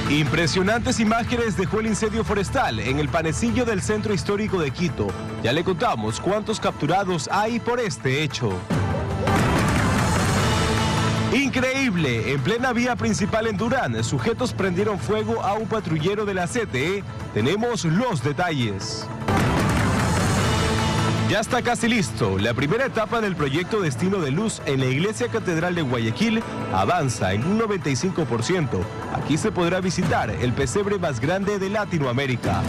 Impresionantes imágenes dejó el incendio forestal en el panecillo del centro histórico de Quito. Ya le contamos cuántos capturados hay por este hecho. Increíble, en plena vía principal en Durán, sujetos prendieron fuego a un patrullero de la CTE. Tenemos los detalles. Ya está casi listo. La primera etapa del proyecto Destino de Luz en la Iglesia Catedral de Guayaquil avanza en un 95%. Aquí se podrá visitar el pesebre más grande de Latinoamérica.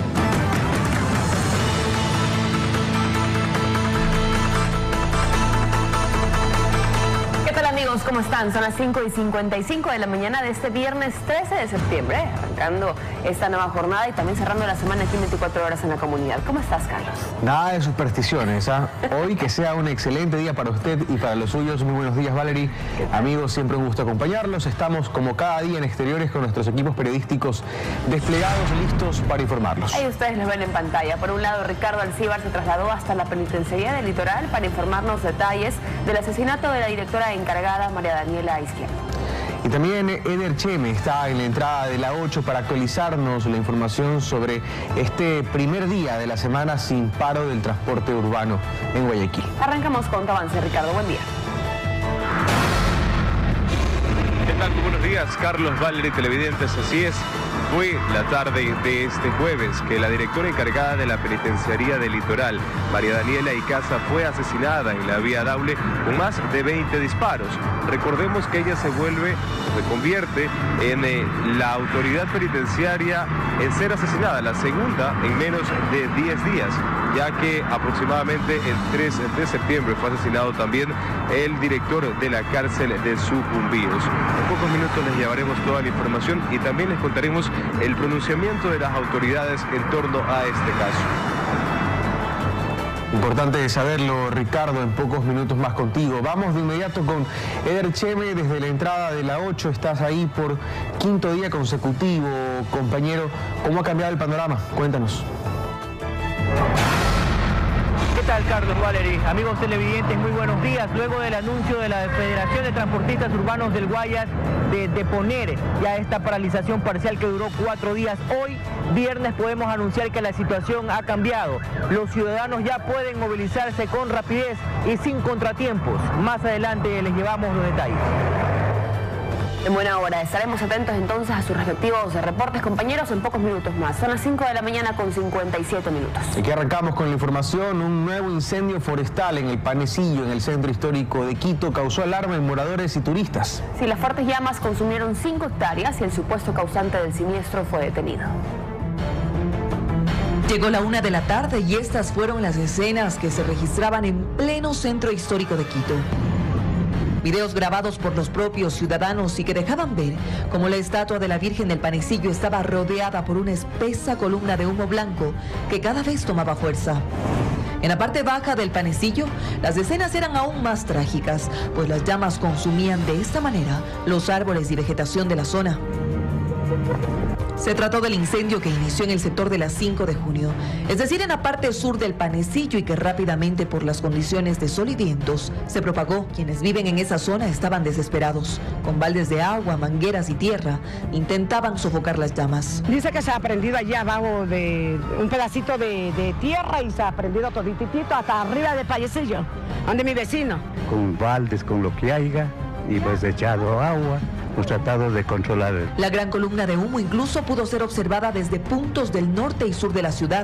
¿Cómo están? Son las 5:55 de la mañana de este viernes 13 de septiembre, arrancando esta nueva jornada y también cerrando la semana aquí 24 horas en la comunidad. ¿Cómo estás, Carlos? Nada de supersticiones, ¿ah? Hoy que sea un excelente día para usted y para los suyos. Muy buenos días, Valerie. Amigos, siempre un gusto acompañarlos. Estamos como cada día en exteriores con nuestros equipos periodísticos desplegados, listos para informarlos. Ahí ustedes los ven en pantalla. Por un lado, Ricardo Alcíbar se trasladó hasta la penitenciaría del Litoral para informarnos detalles del asesinato de la directora encargada, María Daniela Izquierdo. Y también Eder Cheme está en la entrada de la 8 para actualizarnos la información sobre este primer día de la semana sin paro del transporte urbano en Guayaquil. Arrancamos con tu avance, Ricardo. Buen día. ¿Qué tal? Muy buenos días, Carlos, Valerie, televidentes. Así es. Fue la tarde de este jueves que la directora encargada de la penitenciaría del Litoral, María Daniela Icaza, fue asesinada en la vía Daule con más de 20 disparos. Recordemos que ella se convierte en la autoridad penitenciaria en ser asesinada, la segunda en menos de 10 días, ya que aproximadamente el 3 de septiembre fue asesinado también el director de la cárcel de Sucumbíos. En pocos minutos les llevaremos toda la información y también les contaremos el pronunciamiento de las autoridades en torno a este caso. Importante saberlo, Ricardo, en pocos minutos más contigo. Vamos de inmediato con Eder Cheme desde la entrada de la 8. Estás ahí por quinto día consecutivo, compañero. ¿Cómo ha cambiado el panorama? Cuéntanos. ¿Qué tal, Carlos, Valerie? Amigos televidentes, muy buenos días. Luego del anuncio de la Federación de Transportistas Urbanos del Guayas de poner ya esta paralización parcial que duró 4 días, hoy, viernes, podemos anunciar que la situación ha cambiado. Los ciudadanos ya pueden movilizarse con rapidez y sin contratiempos. Más adelante les llevamos los detalles. En buena hora, estaremos atentos entonces a sus respectivos reportes, compañeros, en pocos minutos más. Son las 5 de la mañana con 57 minutos. Aquí arrancamos con la información. Un nuevo incendio forestal en el Panecillo, en el centro histórico de Quito, causó alarma en moradores y turistas. Sí, las fuertes llamas consumieron 5 hectáreas y el supuesto causante del siniestro fue detenido. Llegó la 1 de la tarde y estas fueron las escenas que se registraban en pleno centro histórico de Quito. Videos grabados por los propios ciudadanos y que dejaban ver cómo la estatua de la Virgen del Panecillo estaba rodeada por una espesa columna de humo blanco que cada vez tomaba fuerza. En la parte baja del Panecillo, las escenas eran aún más trágicas, pues las llamas consumían de esta manera los árboles y vegetación de la zona. Se trató del incendio que inició en el sector de la 5 de junio, es decir, en la parte sur del Panecillo, y que rápidamente, por las condiciones de sol y vientos, se propagó. Quienes viven en esa zona estaban desesperados. Con baldes de agua, mangueras y tierra, intentaban sofocar las llamas. Dice que se ha prendido allá abajo de un pedacito de tierra y se ha prendido todititito hasta arriba del Panecillo, donde mi vecino. Con baldes, con lo que haya, y pues echado agua. Hemos tratado de controlar. La gran columna de humo incluso pudo ser observada desde puntos del norte y sur de la ciudad.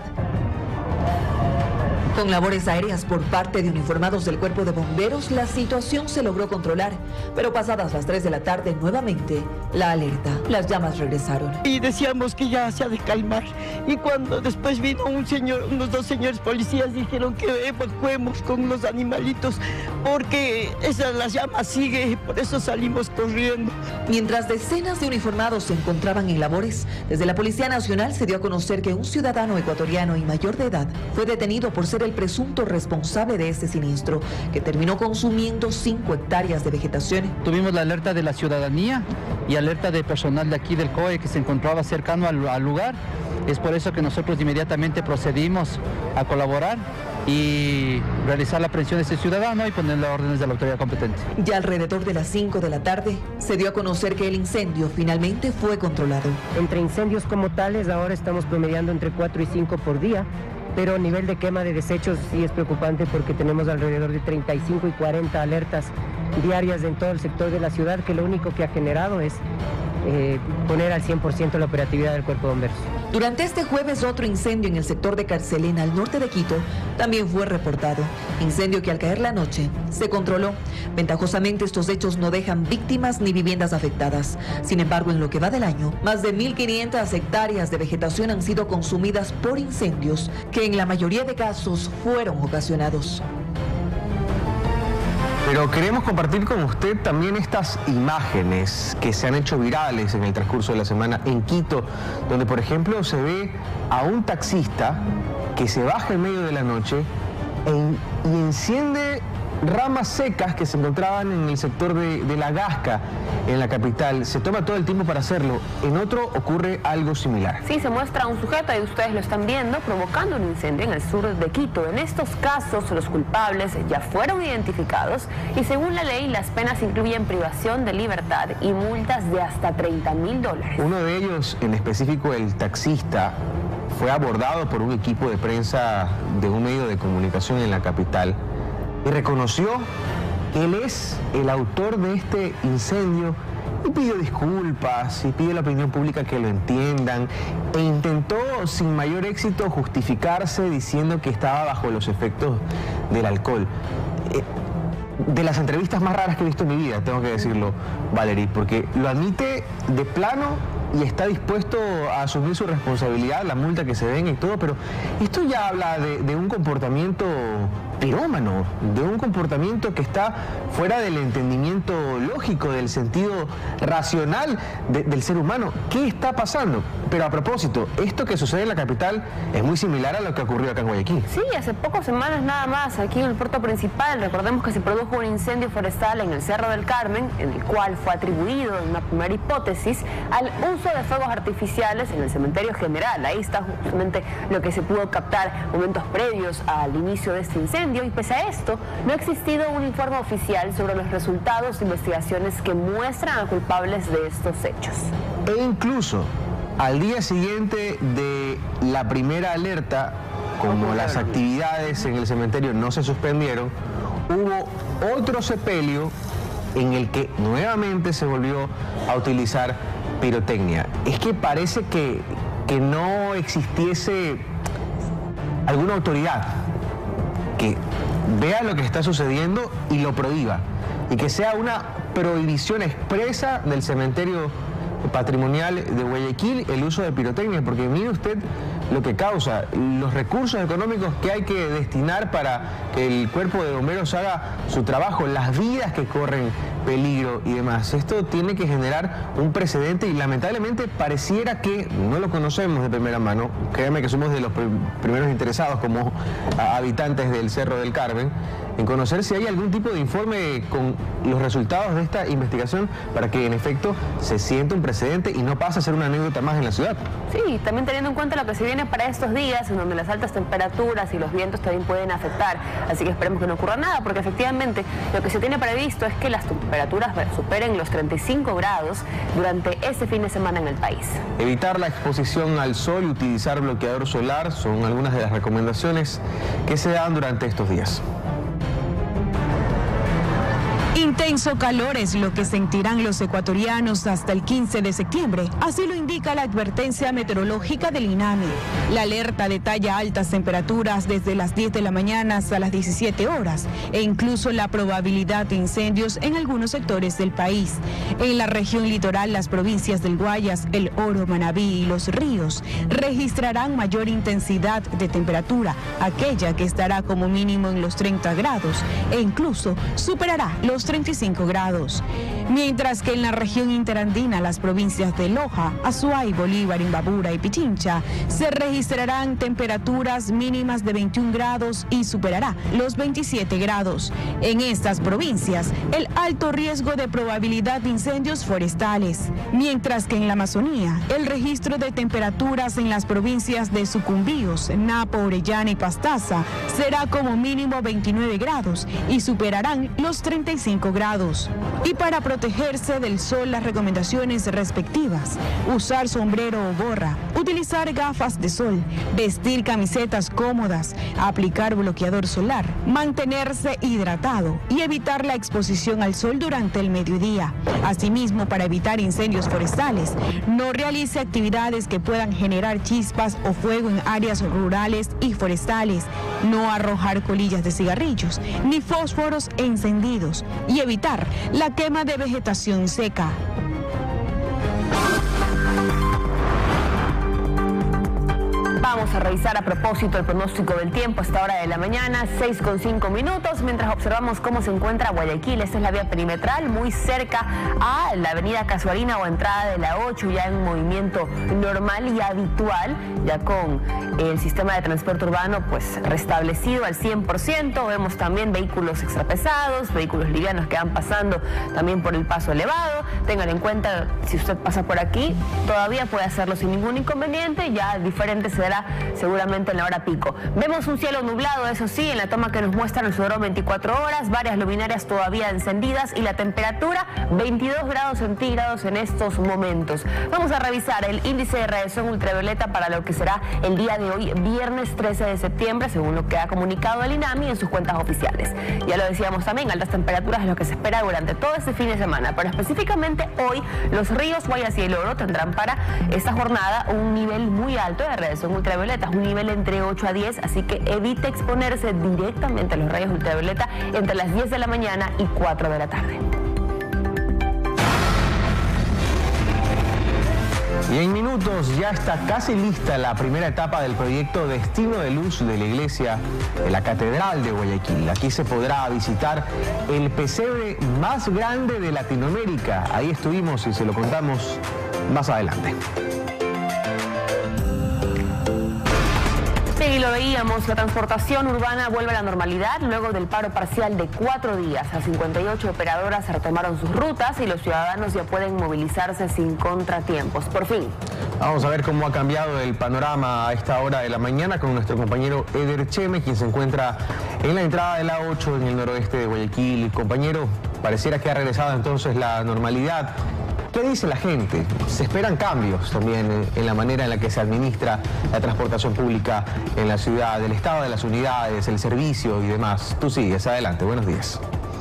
Con labores aéreas por parte de uniformados del Cuerpo de Bomberos, la situación se logró controlar, pero pasadas las 3 de la tarde, nuevamente, la alerta. Las llamas regresaron. Y decíamos que ya se ha de calmar. Y cuando después vino unos 2 señores policías, dijeron que evacuemos con los animalitos, porque las llamas siguen, por eso salimos corriendo. Mientras decenas de uniformados se encontraban en labores, desde la Policía Nacional se dio a conocer que un ciudadano ecuatoriano y mayor de edad fue detenido por ser el presunto responsable de este siniestro, que terminó consumiendo 5 hectáreas de vegetación. Tuvimos la alerta de la ciudadanía y alerta de personal de aquí del COE que se encontraba cercano al lugar. Es por eso que nosotros inmediatamente procedimos a colaborar y realizar la aprehensión de este ciudadano y poner las órdenes de la autoridad competente. Ya alrededor de las 5 de la tarde se dio a conocer que el incendio finalmente fue controlado. Entre incendios como tales, ahora estamos promediando entre 4 y 5 por día, pero a nivel de quema de desechos sí es preocupante porque tenemos alrededor de 35 y 40 alertas diarias en todo el sector de la ciudad, que lo único que ha generado es poner al 100% la operatividad del Cuerpo de Bomberos. Durante este jueves, otro incendio en el sector de Carcelena, al norte de Quito, también fue reportado. Incendio que al caer la noche se controló. Ventajosamente, estos hechos no dejan víctimas ni viviendas afectadas. Sin embargo, en lo que va del año, más de 1.500 hectáreas de vegetación han sido consumidas por incendios que en la mayoría de casos fueron ocasionados. Pero queremos compartir con usted también estas imágenes que se han hecho virales en el transcurso de la semana en Quito, donde por ejemplo se ve a un taxista que se baja en medio de la noche y enciende ramas secas que se encontraban en el sector de La Gasca, en la capital. Se toma todo el tiempo para hacerlo. En otro ocurre algo similar. Sí, se muestra un sujeto, y ustedes lo están viendo, provocando un incendio en el sur de Quito. En estos casos, los culpables ya fueron identificados y según la ley, las penas incluyen privación de libertad y multas de hasta $30.000. Uno de ellos, en específico el taxista, fue abordado por un equipo de prensa de un medio de comunicación en la capital y reconoció que él es el autor de este incendio y pidió disculpas y pide a la opinión pública que lo entiendan e intentó sin mayor éxito justificarse diciendo que estaba bajo los efectos del alcohol. De las entrevistas más raras que he visto en mi vida, tengo que decirlo, Valerie, porque lo admite de plano y está dispuesto a asumir su responsabilidad, la multa que se venga y todo, pero esto ya habla de un comportamiento pirómano, de un comportamiento que está fuera del entendimiento lógico, del sentido racional del ser humano. ¿Qué está pasando? Pero a propósito, esto que sucede en la capital es muy similar a lo que ocurrió acá en Guayaquil. Sí, hace pocas semanas nada más, aquí en el puerto principal, recordemos que se produjo un incendio forestal en el Cerro del Carmen, en el cual fue atribuido en una primera hipótesis al uso de fuegos artificiales en el cementerio general. Ahí está justamente lo que se pudo captar momentos previos al inicio de este incendio. Y pese a esto, no ha existido un informe oficial sobre los resultados de investigaciones que muestran a culpables de estos hechos. E incluso al día siguiente de la primera alerta, como las actividades en el cementerio no se suspendieron, hubo otro sepelio en el que nuevamente se volvió a utilizar pirotecnia. Es que parece que no existiese alguna autoridad que vea lo que está sucediendo y lo prohíba, y que sea una prohibición expresa del cementerio patrimonial de Guayaquil el uso de pirotecnia, porque mire usted lo que causa, los recursos económicos que hay que destinar para que el cuerpo de bomberos haga su trabajo, las vidas que corren peligro y demás. Esto tiene que generar un precedente y lamentablemente pareciera que no lo conocemos de primera mano. Créanme que somos de los primeros interesados como habitantes del Cerro del Carmen en conocer si hay algún tipo de informe con los resultados de esta investigación para que en efecto se sienta un precedente y no pase a ser una anécdota más en la ciudad. Sí, también teniendo en cuenta lo que se viene para estos días, en donde las altas temperaturas y los vientos también pueden afectar, así que esperemos que no ocurra nada, porque efectivamente lo que se tiene previsto es que las temperaturas superen los 35 grados durante este fin de semana en el país. Evitar la exposición al sol y utilizar bloqueador solar son algunas de las recomendaciones que se dan durante estos días. Intenso calor es lo que sentirán los ecuatorianos hasta el 15 de septiembre. Así lo indica la advertencia meteorológica del INAME. La alerta detalla altas temperaturas desde las 10 de la mañana hasta las 17 horas e incluso la probabilidad de incendios en algunos sectores del país. En la región litoral, las provincias del Guayas, El Oro, Manabí y Los Ríos registrarán mayor intensidad de temperatura, aquella que estará como mínimo en los 30 grados e incluso superará los 30 35 grados. Mientras que en la región interandina, las provincias de Loja, Azuay, Bolívar, Imbabura y Pichincha, se registrarán temperaturas mínimas de 21 grados y superará los 27 grados. En estas provincias, el alto riesgo de probabilidad de incendios forestales, mientras que en la Amazonía, el registro de temperaturas en las provincias de Sucumbíos, Napo, Orellana y Pastaza será como mínimo 29 grados y superarán los 35 grados. Y para protegerse del sol, las recomendaciones respectivas: usar sombrero o gorra, utilizar gafas de sol, vestir camisetas cómodas, aplicar bloqueador solar, mantenerse hidratado y evitar la exposición al sol durante el mediodía. Asimismo, para evitar incendios forestales, no realice actividades que puedan generar chispas o fuego en áreas rurales y forestales, no arrojar colillas de cigarrillos ni fósforos encendidos y evitar la quema de vegetación seca. Vamos a revisar a propósito el pronóstico del tiempo a esta hora de la mañana, 6:05 minutos, mientras observamos cómo se encuentra Guayaquil. Esta es la vía perimetral, muy cerca a la avenida Casuarina o entrada de la 8, ya en movimiento normal y habitual, ya con el sistema de transporte urbano pues restablecido al 100%. Vemos también vehículos extrapesados, vehículos livianos que van pasando también por el paso elevado. Tengan en cuenta, si usted pasa por aquí, todavía puede hacerlo sin ningún inconveniente, ya diferente será seguramente en la hora pico. Vemos un cielo nublado, eso sí, en la toma que nos muestra el Sodrón 24 horas, varias luminarias todavía encendidas y la temperatura 22 grados centígrados en estos momentos. Vamos a revisar el índice de radiación ultravioleta para lo que será el día de hoy, viernes 13 de septiembre, según lo que ha comunicado el INAMI en sus cuentas oficiales. Ya lo decíamos también, altas temperaturas es lo que se espera durante todo este fin de semana, pero específicamente hoy los ríos Guayas y el Oro tendrán para esta jornada un nivel muy alto de radiación ultravioleta, un nivel entre 8 a 10, así que evite exponerse directamente a los rayos ultravioleta entre las 10 de la mañana y 4 de la tarde. Y en minutos ya está casi lista la primera etapa del proyecto Destino de Luz de la iglesia de la Catedral de Guayaquil. Aquí se podrá visitar el pesebre más grande de Latinoamérica. Ahí estuvimos y se lo contamos más adelante. Y lo veíamos, la transportación urbana vuelve a la normalidad luego del paro parcial de 4 días. Las 58 operadoras retomaron sus rutas y los ciudadanos ya pueden movilizarse sin contratiempos. Por fin. Vamos a ver cómo ha cambiado el panorama a esta hora de la mañana con nuestro compañero Eder Cheme, quien se encuentra en la entrada de la 8 en el noroeste de Guayaquil. Compañero, pareciera que ha regresado entonces la normalidad. ¿Qué dice la gente? Se esperan cambios también en la manera en la que se administra la transportación pública en la ciudad, el estado de las unidades, el servicio y demás. Tú sigues, adelante, buenos días.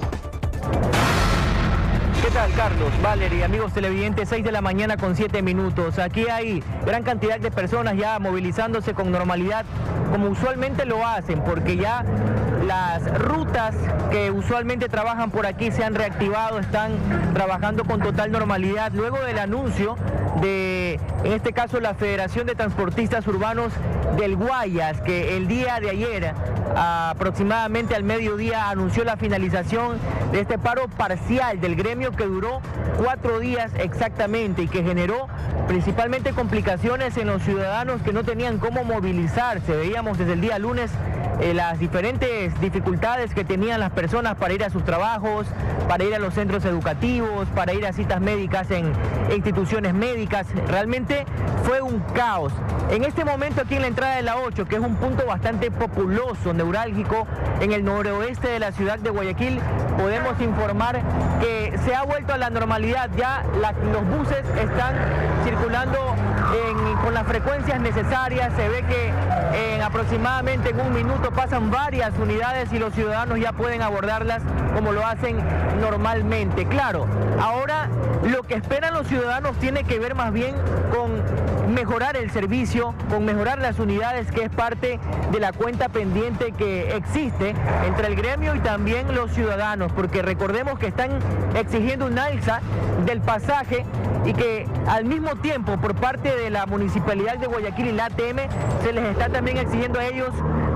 ¿Qué tal, Carlos, Valerie, amigos televidentes? 6 de la mañana con 7 minutos. Aquí hay gran cantidad de personas ya movilizándose con normalidad, como usualmente lo hacen, porque ya las rutas que usualmente trabajan por aquí se han reactivado, están trabajando con total normalidad luego del anuncio de, en este caso, la Federación de Transportistas Urbanos del Guayas, que el día de ayer, aproximadamente al mediodía, anunció la finalización de este paro parcial del gremio que duró 4 días exactamente y que generó principalmente complicaciones en los ciudadanos que no tenían cómo movilizarse. Veíamos desde el día lunes las diferentes dificultades que tenían las personas para ir a sus trabajos, para ir a los centros educativos, para ir a citas médicas en instituciones médicas. Realmente fue un caos. En este momento aquí en la entrada de la 8, que es un punto bastante populoso, neurálgico, en el noroeste de la ciudad de Guayaquil, podemos informar que se ha vuelto a la normalidad. Ya los buses están circulando con las frecuencias necesarias. Se ve que aproximadamente en un minuto pasan varias unidades y los ciudadanos ya pueden abordarlas como lo hacen normalmente. Claro, ahora lo que esperan los ciudadanos tiene que ver más bien con mejorar el servicio, con mejorar las unidades, que es parte de la cuenta pendiente que existe entre el gremio y también los ciudadanos, porque recordemos que están exigiendo un alza del pasaje y que al mismo tiempo por parte de la Municipalidad de Guayaquil y la ATM se les está también exigiendo a ellos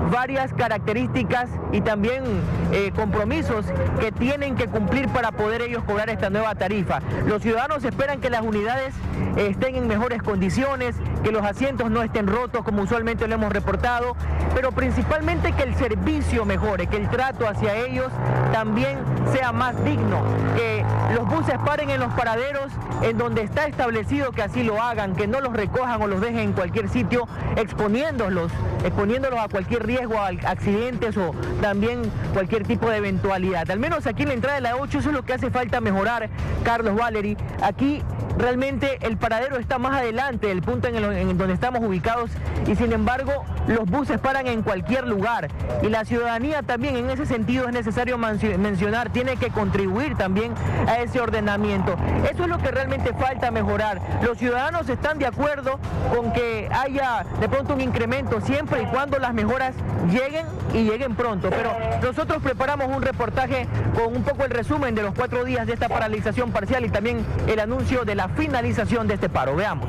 varias características y también compromisos que tienen que cumplir para poder ellos cobrar esta nueva tarifa. Los ciudadanos esperan que las unidades estén en mejores condiciones, que los asientos no estén rotos como usualmente lo hemos reportado, pero principalmente que el servicio mejore, que el trato hacia ellos también sea más digno, que los buses paren en los paraderos en donde está establecido que así lo hagan, que no los recojan o los dejen en cualquier sitio exponiéndolos a cualquier riesgo, a accidentes o también cualquier tipo de eventualidad. Al menos aquí en la entrada de la 8 eso es lo que hace falta mejorar, Carlos Valery. Aquí realmente el paradero está más adelante del punto en donde estamos ubicados y sin embargo los buses paran en cualquier lugar y la ciudadanía también en ese sentido es necesario mencionar, tiene que contribuir también a ese ordenamiento. Eso es lo que realmente falta mejorar. Los ciudadanos están de acuerdo con que haya de pronto un incremento siempre y cuando las mejoras lleguen y lleguen pronto, pero nosotros preparamos un reportaje con un poco el resumen de los 4 días de esta paralización parcial y también el anuncio de la finalización de este paro. Veamos.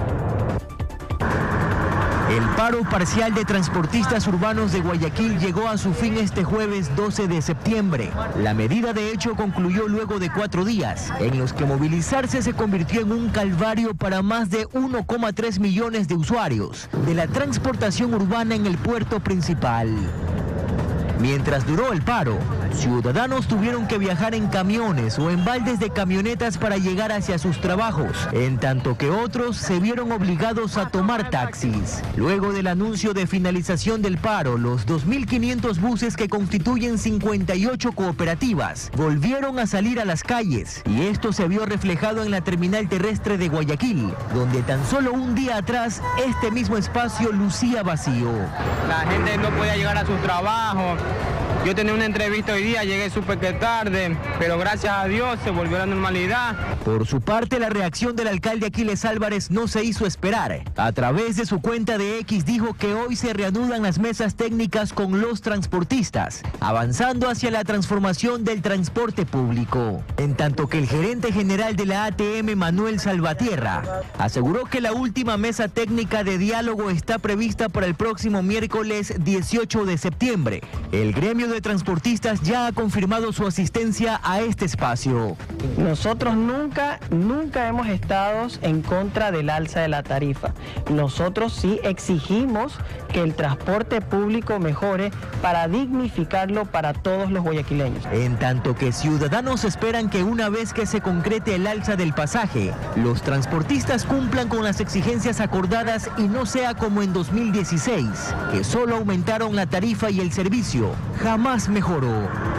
El paro parcial de transportistas urbanos de Guayaquil llegó a su fin este jueves 12 de septiembre. La medida de hecho concluyó luego de 4 días, en los que movilizarse se convirtió en un calvario para más de 1,3 millones de usuarios de la transportación urbana en el puerto principal. Mientras duró el paro, ciudadanos tuvieron que viajar en camiones o en baldes de camionetas para llegar hacia sus trabajos, en tanto que otros se vieron obligados a tomar taxis. Luego del anuncio de finalización del paro, los 2.500 buses que constituyen 58 cooperativas volvieron a salir a las calles y esto se vio reflejado en la terminal terrestre de Guayaquil, donde tan solo un día atrás este mismo espacio lucía vacío. La gente no podía llegar a sus trabajos. Yo tenía una entrevista hoy día, llegué súper tarde, pero gracias a Dios se volvió a la normalidad. Por su parte, la reacción del alcalde Aquiles Álvarez no se hizo esperar. A través de su cuenta de X dijo que hoy se reanudan las mesas técnicas con los transportistas, avanzando hacia la transformación del transporte público. En tanto que el gerente general de la ATM, Manuel Salvatierra, aseguró que la última mesa técnica de diálogo está prevista para el próximo miércoles 18 de septiembre. El gremio de transportistas ya ha confirmado su asistencia a este espacio. Nosotros nunca hemos estado en contra del alza de la tarifa. Nosotros sí exigimos que el transporte público mejore para dignificarlo para todos los guayaquileños. En tanto que ciudadanos esperan que una vez que se concrete el alza del pasaje, los transportistas cumplan con las exigencias acordadas y no sea como en 2016, que solo aumentaron la tarifa y el servicio jamás mejoró.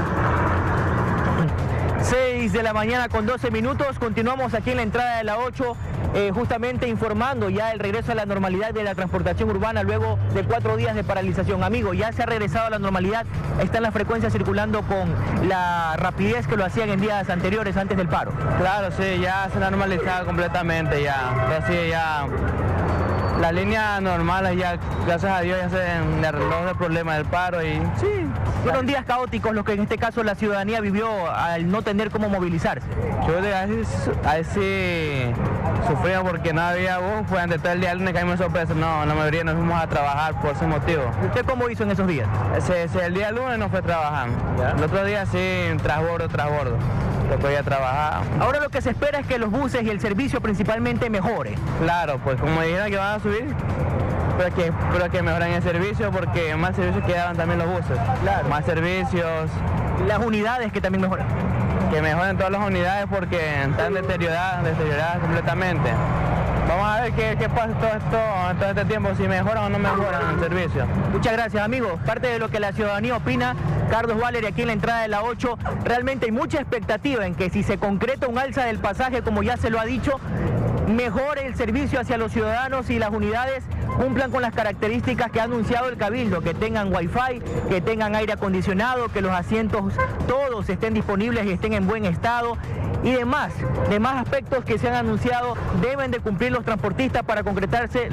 6 de la mañana con 12 minutos, continuamos aquí en la entrada de la 8, justamente informando ya el regreso a la normalidad de la transportación urbana luego de 4 días de paralización. Amigo, ya se ha regresado a la normalidad, están las frecuencias circulando con la rapidez que lo hacían en días anteriores, antes del paro. Claro, sí, ya se ha normalizado completamente, ya la línea normal ya, gracias a Dios, ya se arregló el problema del paro y sí. Fueron días caóticos los que en este caso la ciudadanía vivió al no tener cómo movilizarse. Yo así sufría porque no había bus, fue antes todo el día lunes que a mí me sorpresa, no, la mayoría nos fuimos a trabajar por ese motivo. ¿Y usted cómo hizo en esos días? El día lunes no fue a trabajar, el otro día sí, transbordo. Yo podía trabajar. Ahora lo que se espera es que los buses y el servicio principalmente mejore. Claro, pues como dijeron que van a subir, pero que mejoren el servicio porque más servicios que daban también los buses. Claro. Más servicios. Las unidades que también mejoren. Que mejoren todas las unidades porque están deterioradas completamente. Vamos a ver qué pasa todo este tiempo, si mejoran o no mejoran el servicio. Muchas gracias, amigos. Parte de lo que la ciudadanía opina, Carlos Valery, aquí en la entrada de la 8, realmente hay mucha expectativa en que si se concreta un alza del pasaje, como ya se lo ha dicho, mejore el servicio hacia los ciudadanos y las unidades cumplan con las características que ha anunciado el Cabildo, que tengan wifi, que tengan aire acondicionado, que los asientos todos estén disponibles y estén en buen estado y demás aspectos que se han anunciado deben de cumplir los transportistas para concretarse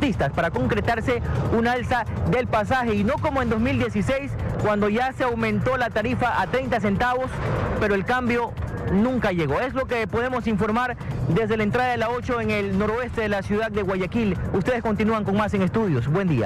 un alza del pasaje y no como en 2016 cuando ya se aumentó la tarifa a 30 centavos, pero el cambio nunca llegó. Es lo que podemos informar desde la entrada de la 8 en el noroeste de la ciudad de Guayaquil. Ustedes continúan con más en Estudios. Buen día.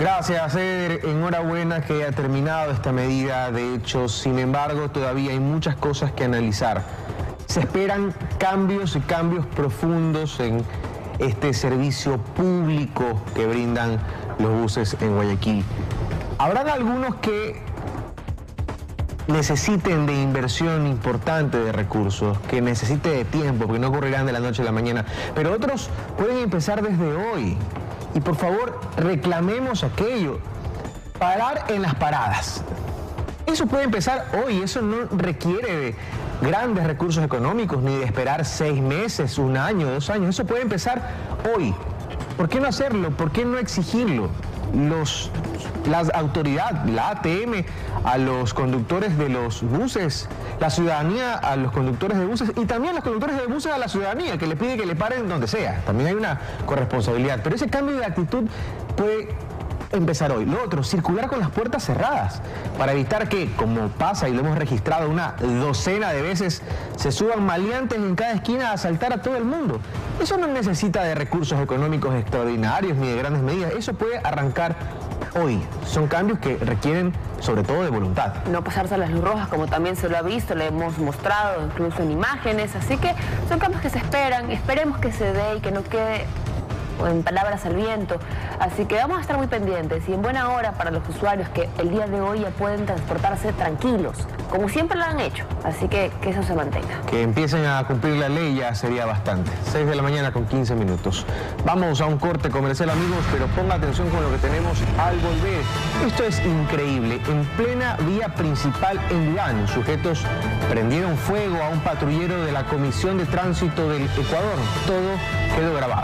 Gracias, Eder. Enhorabuena que haya terminado esta medida de hecho. Sin embargo, todavía hay muchas cosas que analizar. Se esperan cambios y cambios profundos en este servicio público que brindan los buses en Guayaquil. Habrán algunos que necesiten de inversión importante de recursos, que necesite de tiempo, porque no ocurrirán de la noche a la mañana, pero otros pueden empezar desde hoy. Y por favor, reclamemos aquello, parar en las paradas. Eso puede empezar hoy, eso no requiere de grandes recursos económicos, ni de esperar 6 meses, 1 año, 2 años, eso puede empezar hoy. ¿Por qué no hacerlo? ¿Por qué no exigirlo? Las autoridades, la ATM, a los conductores de los buses, la ciudadanía a los conductores de buses y también los conductores de buses a la ciudadanía que le pide que le paren donde sea. También hay una corresponsabilidad, pero ese cambio de actitud puede empezar hoy. Lo otro, circular con las puertas cerradas para evitar que, como pasa y lo hemos registrado una docena de veces, se suban maleantes en cada esquina a asaltar a todo el mundo. Eso no necesita de recursos económicos extraordinarios ni de grandes medidas. Eso puede arrancar hoy. Son cambios que requieren sobre todo de voluntad. No pasarse a las luz rojas, como también se lo ha visto, le hemos mostrado incluso en imágenes, así que son cambios que se esperan, esperemos que se dé y que no quede en palabras al viento, así que vamos a estar muy pendientes y en buena hora para los usuarios que el día de hoy ya pueden transportarse tranquilos, como siempre lo han hecho, así que eso se mantenga. Que empiecen a cumplir la ley ya sería bastante. 6 de la mañana con 15 minutos. Vamos a un corte comercial, amigos, pero ponga atención con lo que tenemos al volver. Esto es increíble. En plena vía principal en Durán, sujetos prendieron fuego a un patrullero de la Comisión de Tránsito del Ecuador. Todo quedó grabado.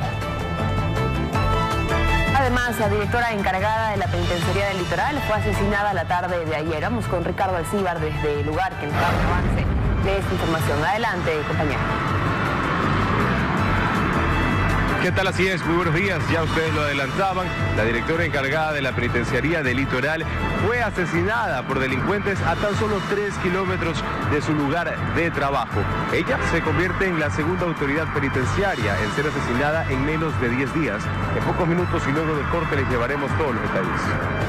Además, la directora encargada de la Penitenciaría del Litoral fue asesinada la tarde de ayer. Vamos con Ricardo Alcíbar desde el lugar que nos da un avance de esta información. Adelante, compañero. ¿Qué tal? Así es, muy buenos días. Ya ustedes lo adelantaban, la directora encargada de la Penitenciaría del Litoral fue asesinada por delincuentes a tan solo 3 kilómetros de su lugar de trabajo. Ella se convierte en la segunda autoridad penitenciaria en ser asesinada en menos de 10 días. En pocos minutos y luego del corte les llevaremos todos los detalles.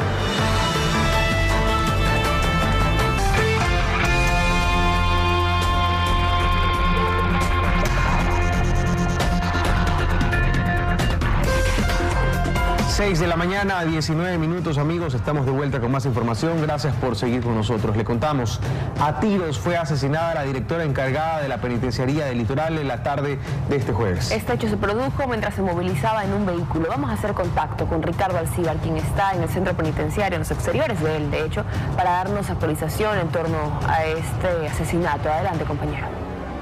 6 de la mañana, 19 minutos, amigos. Estamos de vuelta con más información. Gracias por seguir con nosotros. Le contamos, a tiros fue asesinada la directora encargada de la Penitenciaría del Litoral en la tarde de este jueves. Este hecho se produjo mientras se movilizaba en un vehículo. Vamos a hacer contacto con Ricardo Alcíbar, quien está en el centro penitenciario, en los exteriores de él, de hecho, para darnos actualización en torno a este asesinato. Adelante, compañero.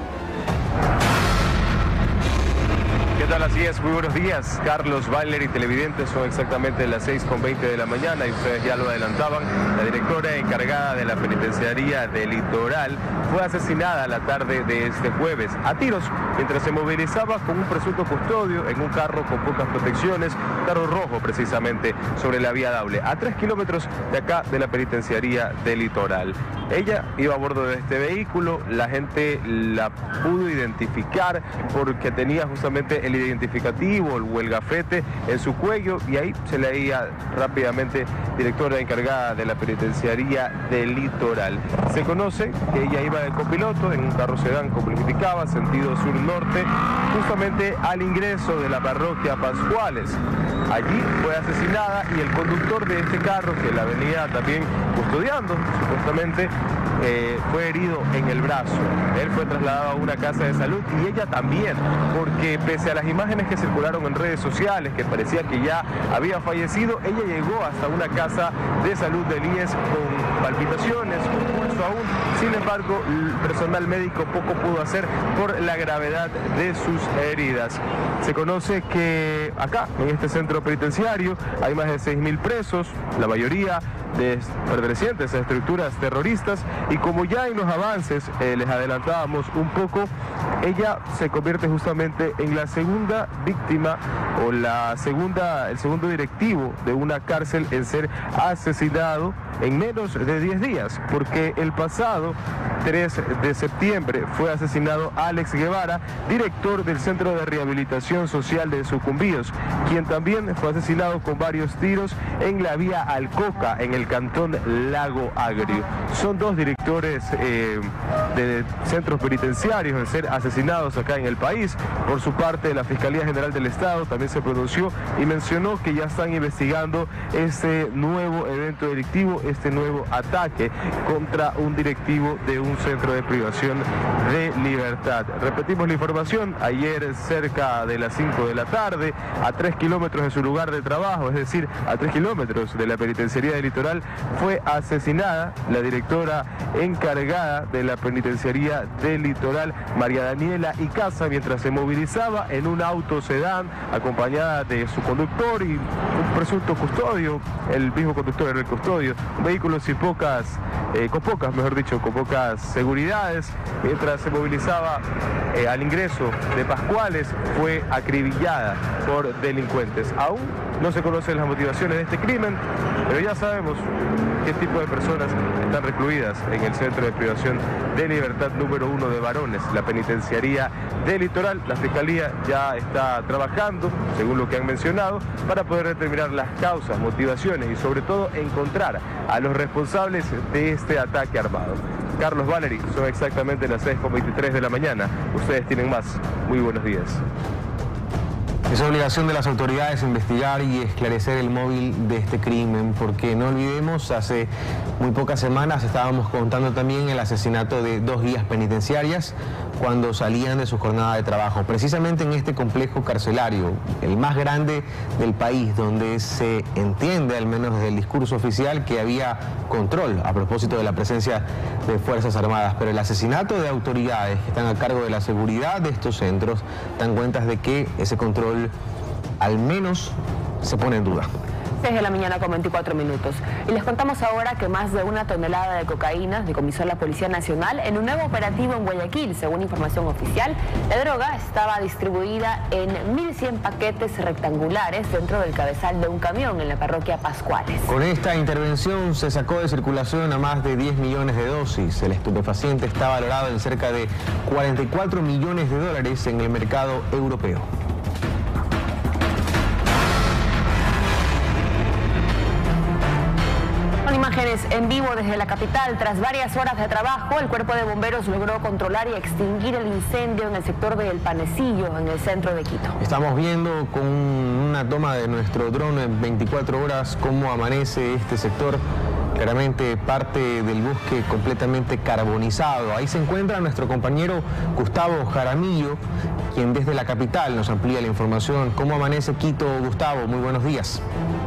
¿Qué tal? Así es, muy buenos días. Carlos Valer y televidentes, son exactamente las 6:20 de la mañana y ustedes ya lo adelantaban. La directora encargada de la Penitenciaría del Litoral fue asesinada la tarde de este jueves a tiros mientras se movilizaba con un presunto custodio en un carro con pocas protecciones, carro rojo precisamente, sobre la vía Daule, a 3 kilómetros de acá de la Penitenciaría del Litoral. Ella iba a bordo de este vehículo, la gente la pudo identificar porque tenía justamente el identificativo o el gafete en su cuello y ahí se leía rápidamente directora encargada de la Penitenciaría del Litoral. Se conoce que ella iba de copiloto en un carro sedán, como le indicaba, sentido sur-norte, justamente al ingreso de la parroquia Pascuales. Allí fue asesinada y el conductor de este carro, que la venía también custodiando, supuestamente, fue herido en el brazo. Él fue trasladado a una casa de salud y ella también, porque pese a las imágenes que circularon en redes sociales, que parecía que ya había fallecido, ella llegó hasta una casa de salud del IES con palpitaciones, con pulso aún. Sin embargo, el personal médico poco pudo hacer por la gravedad de sus heridas. Se conoce que acá, en este centro penitenciario, hay más de 6.000 presos, la mayoría pertenecientes a estructuras terroristas, y como ya en los avances les adelantábamos un poco, ella se convierte justamente en la segunda víctima o el segundo directivo de una cárcel en ser asesinado en menos de 10 días, porque el pasado 3 de septiembre fue asesinado Alex Guevara, director del Centro de Rehabilitación Social de Sucumbíos, quien también fue asesinado con varios tiros en la vía Alcoca, en el cantón Lago Agrio. Son dos directores de centros penitenciarios en ser asesinados acá en el país. Por su parte, la Fiscalía General del Estado también se pronunció y mencionó que ya están investigando este nuevo evento delictivo, este nuevo ataque contra un directivo de un centro de privación de libertad. Repetimos la información: ayer cerca de las 5 de la tarde, a 3 kilómetros de su lugar de trabajo, es decir, a 3 kilómetros de la penitenciaría del Litoral, fue asesinada la directora encargada de la penitenciaría del Litoral, María Daniela Icaza, mientras se movilizaba en un auto sedán acompañada de su conductor y un presunto custodio. El mismo conductor era el custodio, un vehículo con pocas seguridades. Mientras se movilizaba al ingreso de Pascuales, fue acribillada por delincuentes. Aún no se conocen las motivaciones de este crimen, pero ya sabemos qué tipo de personas están recluidas en el Centro de Privación de Libertad número 1 de varones, la penitenciaría del Litoral. La Fiscalía ya está trabajando, según lo que han mencionado, para poder determinar las causas, motivaciones y sobre todo encontrar a los responsables de este ataque armado. Carlos Valery, son exactamente las 6:23 de la mañana. Ustedes tienen más. Muy buenos días. Es obligación de las autoridades investigar y esclarecer el móvil de este crimen, porque no olvidemos, hace muy pocas semanas estábamos contando también el asesinato de 2 guías penitenciarias cuando salían de su jornada de trabajo, precisamente en este complejo carcelario, el más grande del país, donde se entiende, al menos desde el discurso oficial, que había control a propósito de la presencia de Fuerzas Armadas, pero el asesinato de autoridades que están a cargo de la seguridad de estos centros dan cuenta de que ese control al menos se pone en duda. 6 de la mañana con 24 minutos. Y les contamos ahora que más de 1 tonelada de cocaína decomisó la Policía Nacional en un nuevo operativo en Guayaquil. Según información oficial, la droga estaba distribuida en 1.100 paquetes rectangulares dentro del cabezal de un camión en la parroquia Pascuales. Con esta intervención se sacó de circulación a más de 10 millones de dosis. El estupefaciente está valorado en cerca de 44 millones de dólares en el mercado europeo. Imágenes en vivo desde la capital. Tras varias horas de trabajo, el Cuerpo de Bomberos logró controlar y extinguir el incendio en el sector del Panecillo, en el centro de Quito. Estamos viendo con una toma de nuestro dron en 24 horas cómo amanece este sector. Claramente parte del bosque completamente carbonizado. Ahí se encuentra nuestro compañero Gustavo Jaramillo, quien desde la capital nos amplía la información. ¿Cómo amanece Quito, Gustavo? Muy buenos días.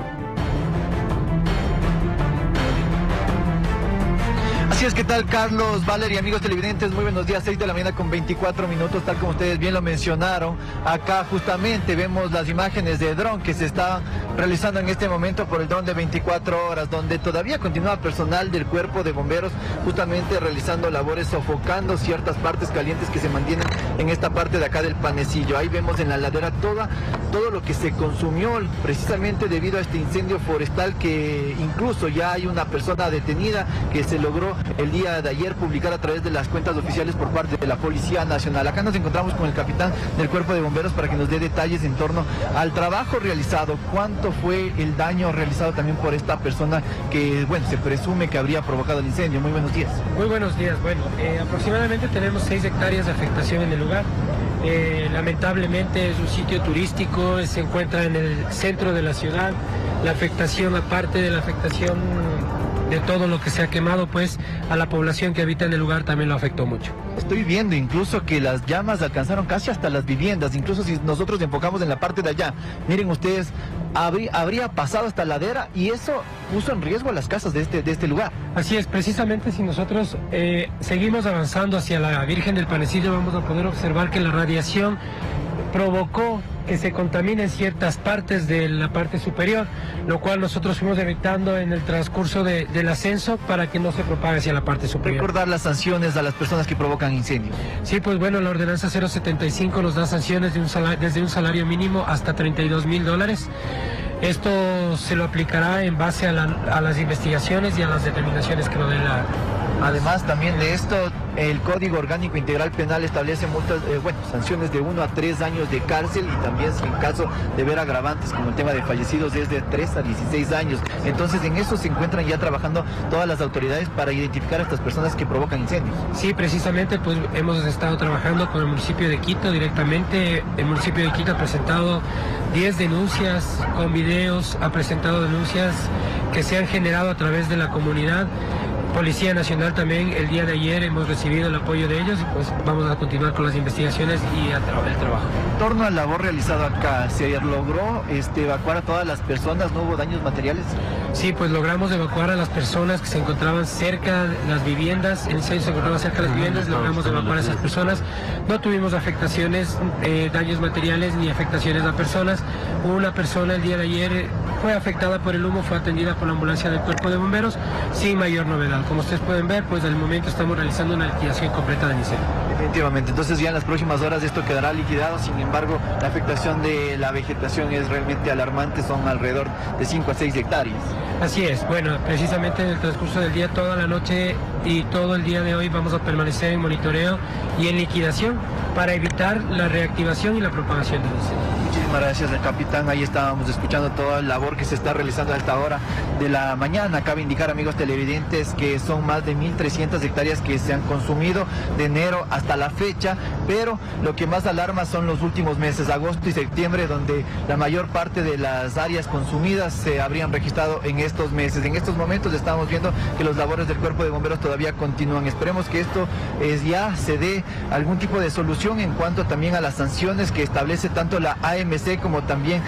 Así es, ¿qué tal, Carlos, Valery, amigos televidentes? Muy buenos días, 6 de la mañana con 24 minutos, tal como ustedes bien lo mencionaron. Acá justamente vemos las imágenes de dron que se está realizando en este momento por el dron de 24 horas, donde todavía continúa personal del Cuerpo de Bomberos justamente realizando labores, sofocando ciertas partes calientes que se mantienen en esta parte de acá del Panecillo. Ahí vemos en la ladera todo lo que se consumió precisamente debido a este incendio forestal, que incluso ya hay una persona detenida que se logró el día de ayer publicar a través de las cuentas oficiales por parte de la Policía Nacional. Acá nos encontramos con el capitán del Cuerpo de Bomberos para que nos dé detalles en torno al trabajo realizado, cuánto fue el daño realizado también por esta persona que, bueno, se presume que habría provocado el incendio. Muy buenos días. Muy buenos días. Bueno, aproximadamente tenemos 6 hectáreas de afectación en el lugar. Lamentablemente es un sitio turístico, se encuentra en el centro de la ciudad. La afectación, aparte de la afectación de todo lo que se ha quemado, pues a la población que habita en el lugar también lo afectó mucho. Estoy viendo incluso que las llamas alcanzaron casi hasta las viviendas, incluso si nosotros enfocamos en la parte de allá, miren ustedes, habría pasado hasta la ladera y eso puso en riesgo a las casas de este lugar. Así es, precisamente si nosotros seguimos avanzando hacia la Virgen del Panecillo, vamos a poder observar que la radiación provocó que se contaminen ciertas partes de la parte superior, lo cual nosotros fuimos evitando en el transcurso del ascenso para que no se propague hacia la parte superior. Recordar las sanciones a las personas que provocan incendios. Sí, pues bueno, la ordenanza 075 nos da sanciones desde un salario mínimo hasta $32.000. Esto se lo aplicará en base a las investigaciones y a las determinaciones que lo dé la... Además también de esto, el Código Orgánico Integral Penal establece multas, sanciones de 1 a 3 años de cárcel y también si en caso de ver agravantes como el tema de fallecidos es de 3 a 16 años. Entonces en eso se encuentran ya trabajando todas las autoridades para identificar a estas personas que provocan incendios. Sí, precisamente pues hemos estado trabajando con el municipio de Quito directamente. El municipio de Quito ha presentado 10 denuncias con videos, ha presentado denuncias que se han generado a través de la comunidad. Policía Nacional también, el día de ayer hemos recibido el apoyo de ellos y pues vamos a continuar con las investigaciones y el trabajo. En torno al labor realizado acá, ¿se logró evacuar a todas las personas? ¿No hubo daños materiales? Sí, pues logramos evacuar a las personas que se encontraban cerca de las viviendas. El incendio se encontraba cerca de las viviendas, logramos evacuar a esas personas. No tuvimos afectaciones, daños materiales ni afectaciones a personas. Una persona el día de ayer fue afectada por el humo, fue atendida por la ambulancia del Cuerpo de Bomberos sin mayor novedad. Como ustedes pueden ver, pues al momento estamos realizando una liquidación completa del incendio. Definitivamente, entonces ya en las próximas horas esto quedará liquidado, sin embargo la afectación de la vegetación es realmente alarmante, son alrededor de 5 a 6 hectáreas. Así es, bueno, precisamente en el transcurso del día, toda la noche y todo el día de hoy vamos a permanecer en monitoreo y en liquidación para evitar la reactivación y la propagación del incendio. Muchísimas gracias al capitán, ahí estábamos escuchando toda la labor que se está realizando a esta hora de la mañana. Cabe indicar, amigos televidentes, que son más de 1.300 hectáreas que se han consumido de enero hasta la fecha, pero lo que más alarma son los últimos meses, agosto y septiembre, donde la mayor parte de las áreas consumidas se habrían registrado en estos meses. En estos momentos estamos viendo que los labores del Cuerpo de Bomberos todavía continúan. Esperemos que esto ya se dé algún tipo de solución en cuanto también a las sanciones que establece tanto la AMC como también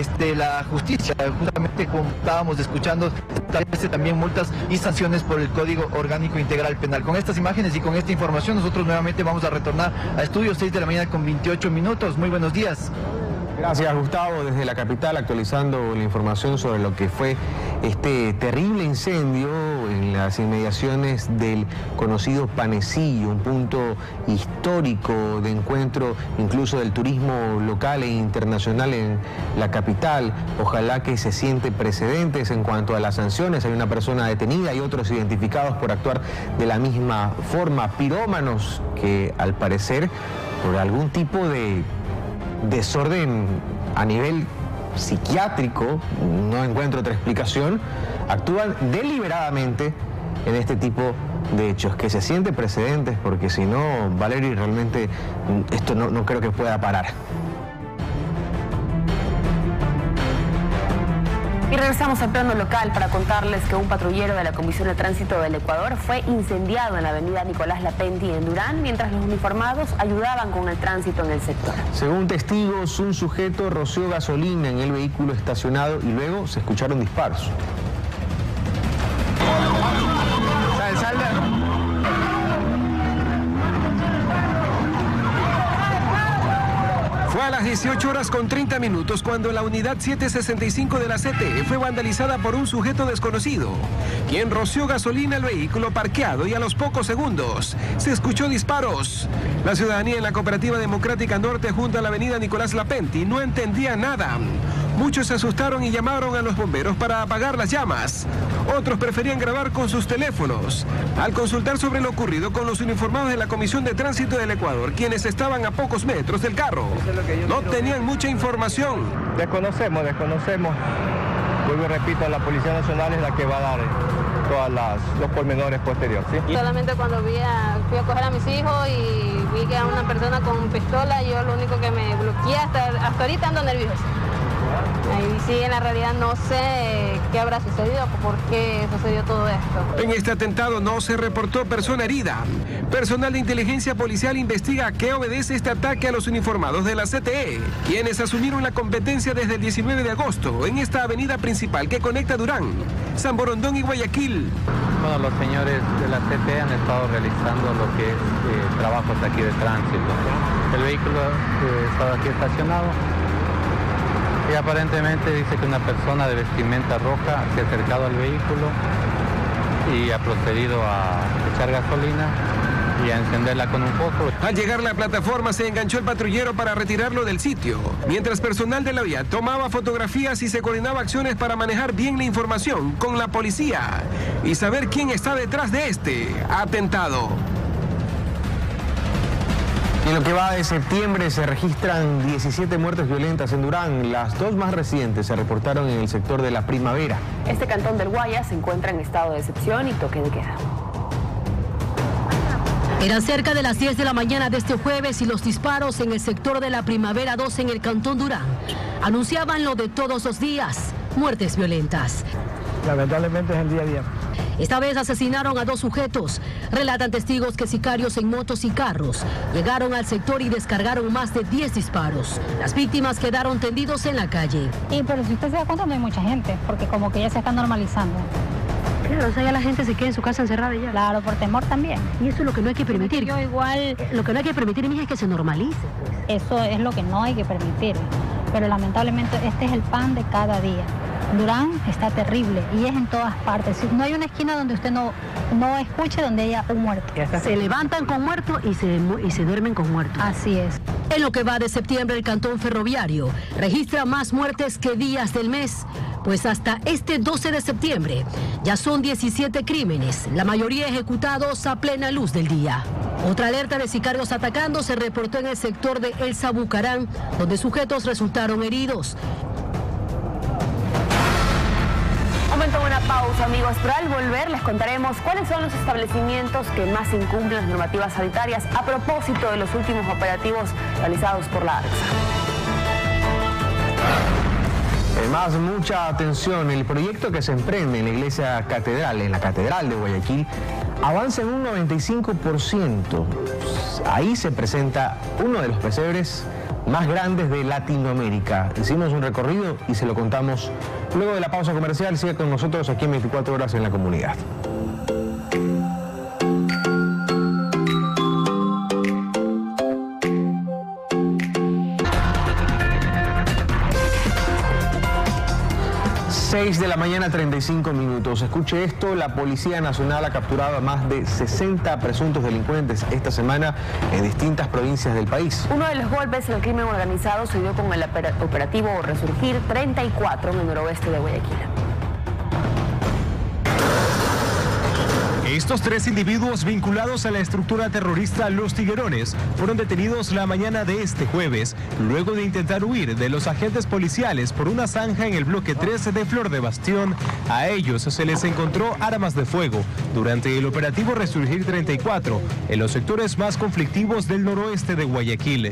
la justicia. Justamente como estábamos escuchando, establece también multas y sanciones por el Código Orgánico Integral Penal. Con estas imágenes y con esta información nosotros nuevamente vamos a retornar a estudios, 6 de la mañana con 28 minutos. Muy buenos días. Gracias, Gustavo, desde la capital actualizando la información sobre lo que fue este terrible incendio en las inmediaciones del conocido Panecillo, un punto histórico de encuentro incluso del turismo local e internacional en la capital. Ojalá que se sienten precedentes en cuanto a las sanciones. Hay una persona detenida y otros identificados por actuar de la misma forma. Pirómanos que al parecer por algún tipo de desorden a nivel psiquiátrico, no encuentro otra explicación, actúan deliberadamente en este tipo de hechos, que se sienten precedentes, porque si no, Valery, realmente esto no creo que pueda parar. Y regresamos al plano local para contarles que un patrullero de la Comisión de Tránsito del Ecuador fue incendiado en la avenida Nicolás Lapenti en Durán, mientras los uniformados ayudaban con el tránsito en el sector. Según testigos, un sujeto roció gasolina en el vehículo estacionado y luego se escucharon disparos. Fue a las 18:30 cuando la unidad 765 de la CTE fue vandalizada por un sujeto desconocido, quien roció gasolina al vehículo parqueado y a los pocos segundos se escuchó disparos. La ciudadanía en la Cooperativa Democrática Norte junto a la avenida Nicolás Lapenti no entendía nada. Muchos se asustaron y llamaron a los bomberos para apagar las llamas. Otros preferían grabar con sus teléfonos. Al consultar sobre lo ocurrido con los uniformados de la Comisión de Tránsito del Ecuador, quienes estaban a pocos metros del carro, no tenían mucha información. Desconocemos. Vuelvo y repito, la Policía Nacional es la que va a dar todos los pormenores posteriores, ¿sí? Solamente cuando fui a coger a mis hijos y vi que a una persona con pistola, yo lo único que me bloqueé, hasta ahorita ando nervioso. Ahí sí, en la realidad no sé qué habrá sucedido, por qué sucedió todo esto. En este atentado no se reportó persona herida. Personal de inteligencia policial investiga a qué obedece este ataque a los uniformados de la CTE, quienes asumieron la competencia desde el 19 de agosto en esta avenida principal que conecta Durán, San Borondón y Guayaquil. Bueno, los señores de la CTE han estado realizando lo que es trabajos aquí de tránsito. El vehículo estaba aquí estacionado. Y aparentemente dice que una persona de vestimenta roja se ha acercado al vehículo y ha procedido a echar gasolina y a encenderla con un foco. Al llegar a la plataforma se enganchó el patrullero para retirarlo del sitio, mientras personal de la vía tomaba fotografías y se coordinaba acciones para manejar bien la información con la policía y saber quién está detrás de este atentado. Y en lo que va de septiembre se registran 17 muertes violentas en Durán. Las dos más recientes se reportaron en el sector de La Primavera. Este cantón del Guayas se encuentra en estado de excepción y toque de queda. Eran cerca de las 10 de la mañana de este jueves y los disparos en el sector de La Primavera 2 en el cantón Durán anunciaban lo de todos los días, muertes violentas. Lamentablemente es el día a día. Esta vez asesinaron a 2 sujetos. Relatan testigos que sicarios en motos y carros llegaron al sector y descargaron más de 10 disparos. Las víctimas quedaron tendidos en la calle. Pero si usted se da cuenta no hay mucha gente, porque como que ya se está normalizando. Claro, o sea, ya la gente se queda en su casa encerrada ya. Claro, por temor también. Y eso es lo que no hay que permitir. Yo igual... Lo que no hay que permitir, mija, es que se normalice. Pues. Eso es lo que no hay que permitir. Pero lamentablemente este es el pan de cada día. Durán está terrible y es en todas partes. No hay una esquina donde usted no escuche donde haya un muerto. Se levantan con muerto y se duermen con muerto. Así es. En lo que va de septiembre, el cantón ferroviario registra más muertes que días del mes, pues hasta este 12 de septiembre ya son 17 crímenes, la mayoría ejecutados a plena luz del día. Otra alerta de sicarios atacando se reportó en el sector de El Sabucarán, donde sujetos resultaron heridos. Momento de una pausa, amigos, pero al volver les contaremos cuáles son los establecimientos que más incumplen las normativas sanitarias a propósito de los últimos operativos realizados por la ARSA. Además, mucha atención, el proyecto que se emprende en la iglesia catedral, en la catedral de Guayaquil, avanza en un 95%. Ahí se presenta uno de los pesebres más grandes de Latinoamérica. Hicimos un recorrido y se lo contamos luego de la pausa comercial. Siga con nosotros aquí en 24 horas en la comunidad. De la mañana, 35 minutos. Escuche esto, la Policía Nacional ha capturado a más de 60 presuntos delincuentes esta semana en distintas provincias del país. Uno de los golpes del crimen organizado se dio con el operativo Resurgir 34 en el noroeste de Guayaquil. Estos 3 individuos vinculados a la estructura terrorista Los Tiguerones fueron detenidos la mañana de este jueves, luego de intentar huir de los agentes policiales por una zanja en el bloque 13 de Flor de Bastión. A ellos se les encontró armas de fuego durante el operativo Resurgir 34 en los sectores más conflictivos del noroeste de Guayaquil.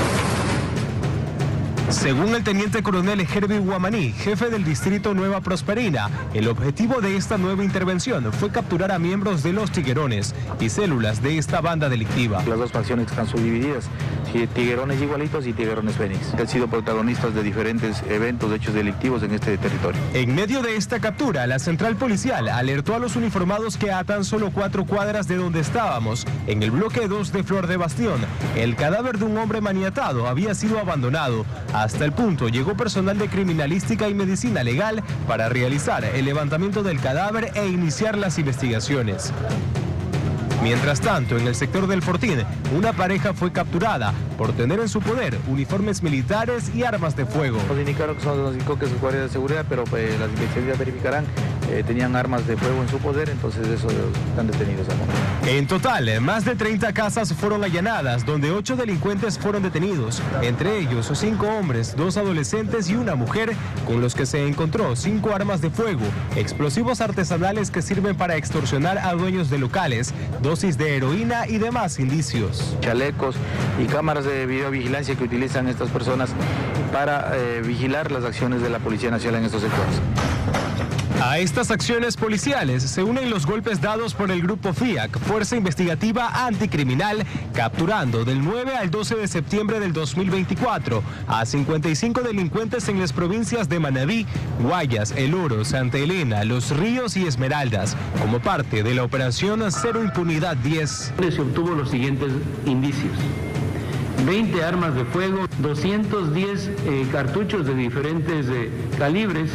Según el teniente coronel Herbie Guamaní, jefe del distrito Nueva Prosperina, el objetivo de esta nueva intervención fue capturar a miembros de los Tiguerones y células de esta banda delictiva. Las dos facciones están subdivididas, Tiguerones igualitos y Tiguerones Fénix, que han sido protagonistas de diferentes eventos, hechos delictivos en este territorio. En medio de esta captura, la central policial alertó a los uniformados que a tan solo 4 cuadras de donde estábamos, en el bloque 2 de Flor de Bastión, el cadáver de un hombre maniatado había sido abandonado. Hasta el punto llegó personal de criminalística y medicina legal para realizar el levantamiento del cadáver e iniciar las investigaciones. Mientras tanto, en el sector del Fortín, una pareja fue capturada por tener en su poder uniformes militares y armas de fuego. Nos indicaron que son los coques de guardia de seguridad, pero las investigaciones verificarán, tenían armas de fuego en su poder, entonces eso están detenidos al momento. En total, más de 30 casas fueron allanadas, donde 8 delincuentes fueron detenidos, entre ellos 5 hombres, 2 adolescentes y una mujer, con los que se encontró 5 armas de fuego, explosivos artesanales que sirven para extorsionar a dueños de locales, dosis de heroína y demás indicios. Chalecos y cámaras de videovigilancia que utilizan estas personas para vigilar las acciones de la Policía Nacional en estos sectores. A estas acciones policiales se unen los golpes dados por el grupo FIAC, Fuerza Investigativa Anticriminal, capturando del 9 al 12 de septiembre del 2024 a 55 delincuentes en las provincias de Manabí, Guayas, El Oro, Santa Elena, Los Ríos y Esmeraldas, como parte de la operación Cero Impunidad 10. Se obtuvo los siguientes indicios: 20 armas de fuego, 210 cartuchos de diferentes calibres,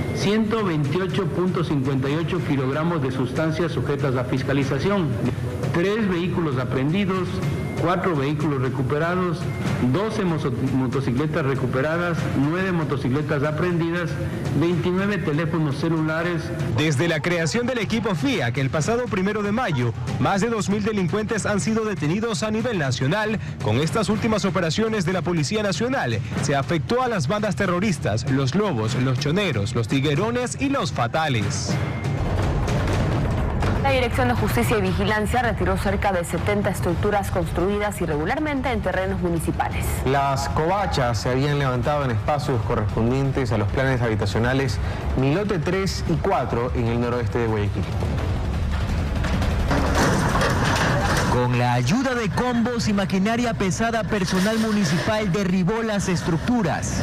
128.58 kilogramos de sustancias sujetas a fiscalización, 3 vehículos aprehendidos, 4 vehículos recuperados, 12 motocicletas recuperadas, 9 motocicletas aprehendidas, 29 teléfonos celulares. Desde la creación del equipo FIAC el pasado 1 de mayo, más de 2.000 delincuentes han sido detenidos a nivel nacional. Con estas últimas operaciones de la Policía Nacional, se afectó a las bandas terroristas, los lobos, los choneros, los tiguerones y los fatales. La Dirección de Justicia y Vigilancia retiró cerca de 70 estructuras construidas irregularmente en terrenos municipales. Las covachas se habían levantado en espacios correspondientes a los planes habitacionales Milote 3 y 4 en el noroeste de Guayaquil. Con la ayuda de combos y maquinaria pesada, personal municipal derribó las estructuras.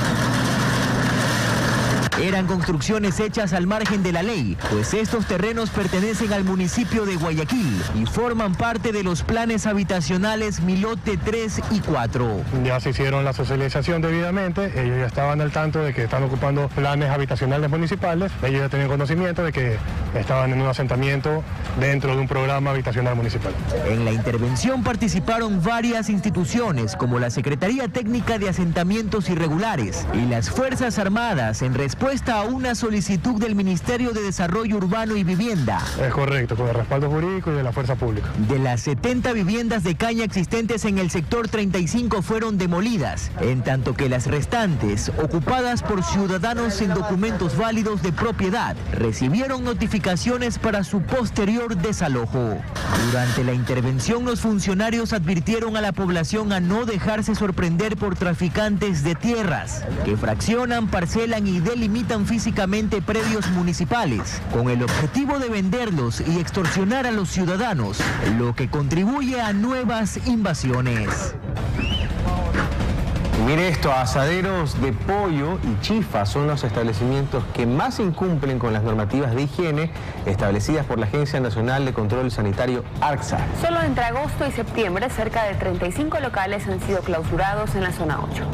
Eran construcciones hechas al margen de la ley, pues estos terrenos pertenecen al municipio de Guayaquil y forman parte de los planes habitacionales Milote 3 y 4. Ya se hicieron la socialización debidamente, ellos ya estaban al tanto de que están ocupando planes habitacionales municipales, ellos ya tenían conocimiento de que estaban en un asentamiento dentro de un programa habitacional municipal. En la intervención participaron varias instituciones como la Secretaría Técnica de Asentamientos Irregulares y las Fuerzas Armadas en respuesta a una solicitud del Ministerio de Desarrollo Urbano y Vivienda. Es correcto, con el respaldo jurídico y de la fuerza pública. De las 70 viviendas de caña existentes en el sector 35 fueron demolidas, en tanto que las restantes, ocupadas por ciudadanos sin documentos válidos de propiedad, recibieron notificaciones para su posterior desalojo. Durante la intervención, los funcionarios advirtieron a la población a no dejarse sorprender por traficantes de tierras, que fraccionan, parcelan y delimitan físicamente predios municipales, con el objetivo de venderlos y extorsionar a los ciudadanos, lo que contribuye a nuevas invasiones. Mire esto, asaderos de pollo y chifa son los establecimientos que más incumplen con las normativas de higiene establecidas por la Agencia Nacional de Control Sanitario, ARCSA. Solo entre agosto y septiembre, cerca de 35 locales han sido clausurados en la zona 8.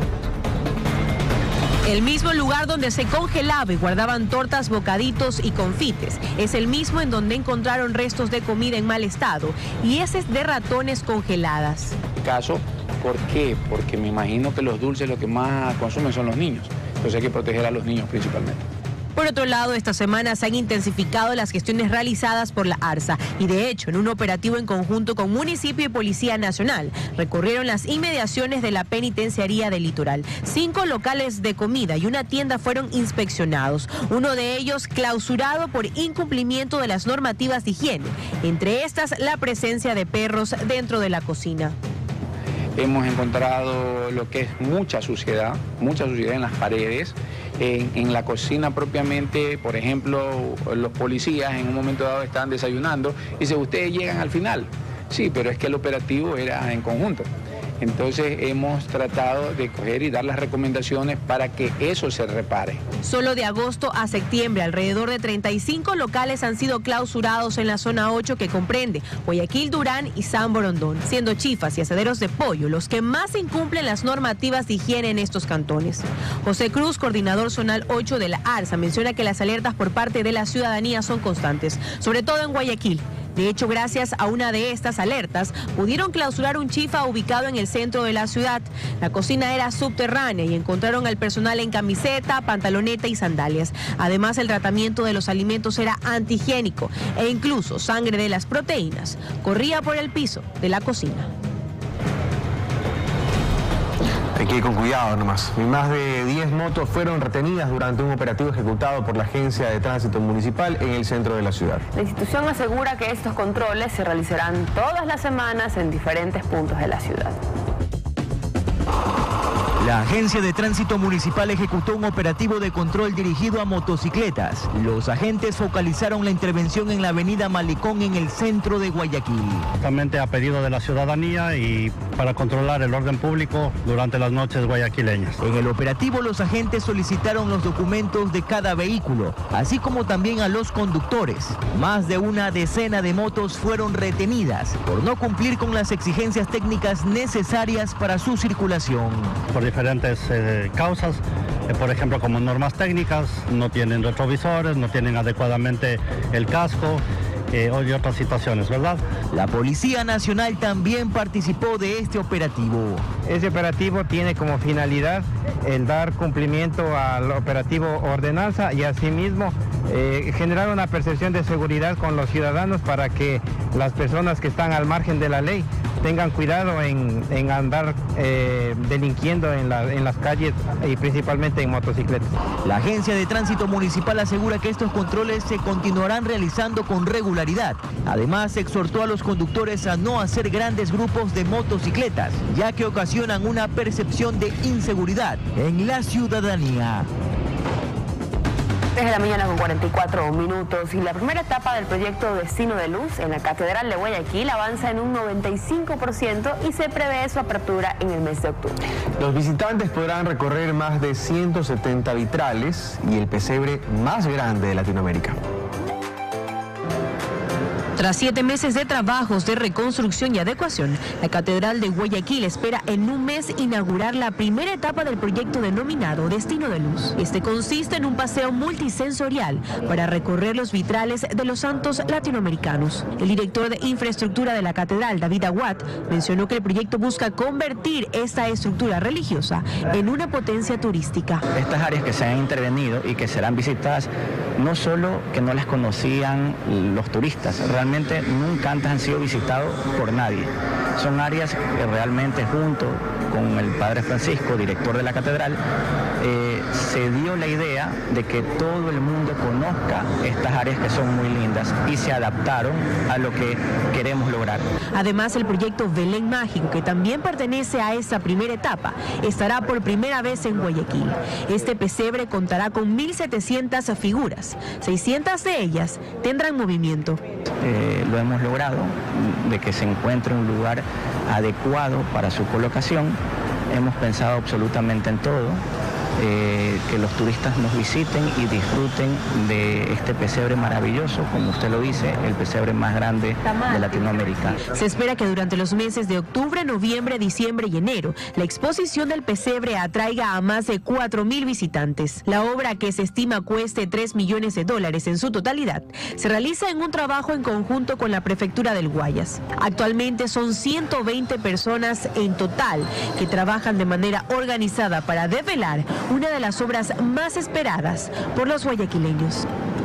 El mismo lugar donde se congelaba y guardaban tortas, bocaditos y confites es el mismo en donde encontraron restos de comida en mal estado y heces de ratones congeladas. Caso, ¿por qué? Porque me imagino que los dulces lo que más consumen son los niños, entonces hay que proteger a los niños principalmente. Por otro lado, esta semana se han intensificado las gestiones realizadas por la ARCSA y de hecho en un operativo en conjunto con municipio y Policía Nacional recorrieron las inmediaciones de la penitenciaría del Litoral. 5 locales de comida y una tienda fueron inspeccionados, uno de ellos clausurado por incumplimiento de las normativas de higiene, entre estas la presencia de perros dentro de la cocina. Hemos encontrado lo que es mucha suciedad en las paredes. En la cocina propiamente, por ejemplo, los policías en un momento dado estaban desayunando y dicen, ustedes llegan al final. Sí, pero es que el operativo era en conjunto. Entonces hemos tratado de coger y dar las recomendaciones para que eso se repare. Solo de agosto a septiembre, alrededor de 35 locales han sido clausurados en la zona 8 que comprende Guayaquil, Durán y San Borondón, siendo chifas y asaderos de pollo los que más incumplen las normativas de higiene en estos cantones. José Cruz, coordinador zonal 8 de la ARCSA, menciona que las alertas por parte de la ciudadanía son constantes, sobre todo en Guayaquil. De hecho, gracias a una de estas alertas, pudieron clausurar un chifa ubicado en el centro de la ciudad. La cocina era subterránea y encontraron al personal en camiseta, pantaloneta y sandalias. Además, el tratamiento de los alimentos era antihigiénico e incluso sangre de las proteínas corría por el piso de la cocina. Hay que ir con cuidado nomás. Más de 10 motos fueron retenidas durante un operativo ejecutado por la Agencia de Tránsito Municipal en el centro de la ciudad. La institución asegura que estos controles se realizarán todas las semanas en diferentes puntos de la ciudad. La Agencia de Tránsito Municipal ejecutó un operativo de control dirigido a motocicletas. Los agentes focalizaron la intervención en la avenida Malecón en el centro de Guayaquil. Justamente a pedido de la ciudadanía y para controlar el orden público durante las noches guayaquileñas. En el operativo los agentes solicitaron los documentos de cada vehículo, así como también a los conductores. Más de una decena de motos fueron retenidas por no cumplir con las exigencias técnicas necesarias para su circulación. Por diferentes causas, por ejemplo como normas técnicas, no tienen retrovisores, no tienen adecuadamente el casco y otras situaciones, ¿verdad? La Policía Nacional también participó de este operativo. Ese operativo tiene como finalidad el dar cumplimiento al operativo Ordenanza y asimismo generar una percepción de seguridad con los ciudadanos para que las personas que están al margen de la ley tengan cuidado en andar delinquiendo en las calles y principalmente en motocicletas. La Agencia de Tránsito Municipal asegura que estos controles se continuarán realizando con regularidad. Además, exhortó a los conductores a no hacer grandes grupos de motocicletas, ya que ocasionan una percepción de inseguridad en la ciudadanía. 3 de la mañana con 44 minutos y la primera etapa del proyecto Destino de Luz en la Catedral de Guayaquil avanza en un 95% y se prevé su apertura en el mes de octubre. Los visitantes podrán recorrer más de 170 vitrales y el pesebre más grande de Latinoamérica. Tras 7 meses de trabajos de reconstrucción y adecuación, la Catedral de Guayaquil espera en un mes inaugurar la primera etapa del proyecto denominado Destino de Luz. Este consiste en un paseo multisensorial para recorrer los vitrales de los santos latinoamericanos. El director de infraestructura de la Catedral, David Aguad, mencionó que el proyecto busca convertir esta estructura religiosa en una potencia turística. Estas áreas que se han intervenido y que serán visitadas, no solo que no las conocían los turistas, realmente nunca antes han sido visitados por nadie. Son áreas que realmente junto con el Padre Francisco, director de la catedral, se dio la idea de que todo el mundo conozca estas áreas que son muy lindas y se adaptaron a lo que queremos lograr. Además, el proyecto Belén Mágico, que también pertenece a esta primera etapa, estará por primera vez en Guayaquil. Este pesebre contará con 1.700 figuras, 600 de ellas tendrán movimiento. Lo hemos logrado, de que se encuentre un lugar adecuado para su colocación. Hemos pensado absolutamente en todo, que los turistas nos visiten y disfruten de este pesebre maravilloso, como usted lo dice, el pesebre más grande de Latinoamérica. Se espera que durante los meses de octubre, noviembre, diciembre y enero, la exposición del pesebre atraiga a más de 4.000 visitantes. La obra, que se estima cueste $3 millones en su totalidad, se realiza en un trabajo en conjunto con la Prefectura del Guayas. Actualmente son 120 personas en total que trabajan de manera organizada para develar una de las obras más esperadas por los guayaquileños.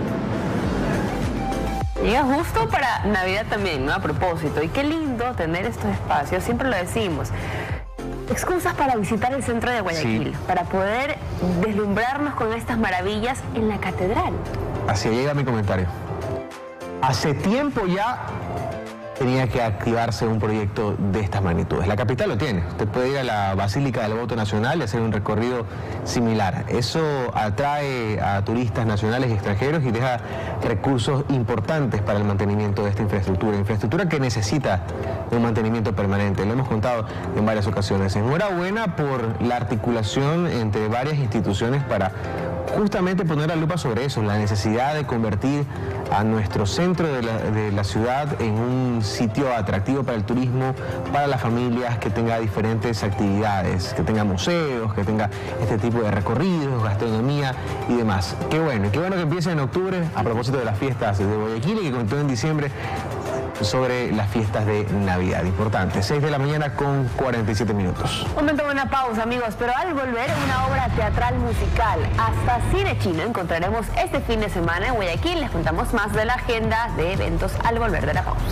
Llega justo para Navidad también, ¿no? A propósito, y qué lindo tener estos espacios, siempre lo decimos. Excusas para visitar el centro de Guayaquil, sí, para poder deslumbrarnos con estas maravillas en la catedral. Así llega mi comentario. Hace tiempo ya tenía que activarse un proyecto de estas magnitudes. La capital lo tiene. Usted puede ir a la Basílica del Voto Nacional y hacer un recorrido similar. Eso atrae a turistas nacionales y extranjeros y deja recursos importantes para el mantenimiento de esta infraestructura que necesita un mantenimiento permanente. Lo hemos contado en varias ocasiones. Enhorabuena por la articulación entre varias instituciones para justamente poner la lupa sobre eso, la necesidad de convertir a nuestro centro de la ciudad en un sitio atractivo para el turismo, para las familias, que tenga diferentes actividades, que tenga museos, que tenga este tipo de recorridos, gastronomía y demás. Qué bueno que empiece en octubre, a propósito de las fiestas de Guayaquil, y que continúe en diciembre sobre las fiestas de Navidad. Importante, 6 de la mañana con 47 minutos. Momento de una pausa, amigos, pero al volver, una obra teatral musical. Hasta cine chino encontraremos este fin de semana en Guayaquil. Les contamos más de la agenda de eventos al volver de la pausa.